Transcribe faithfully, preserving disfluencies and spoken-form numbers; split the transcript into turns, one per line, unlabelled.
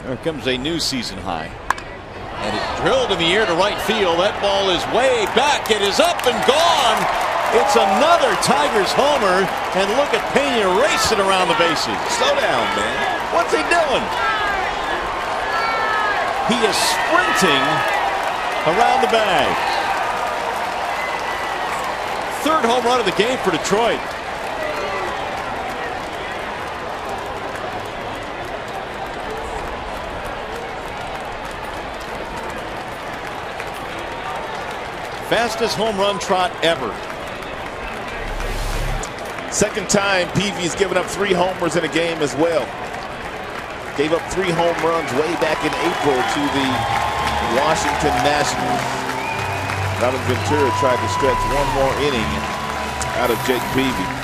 There comes a new season high. And it drilled in the air to right field. That ball is way back. It is up and gone. It's another Tigers homer. And look at Pena racing around the bases.
Slow down, man.
What's he doing? He is sprinting around the bag. Third home run of the game for Detroit. Fastest home run trot ever.
Second time Peavy's given up three homers in a game as well. Gave up three home runs way back in April to the Washington Nationals. Robin Ventura tried to stretch one more inning out of Jake Peavy.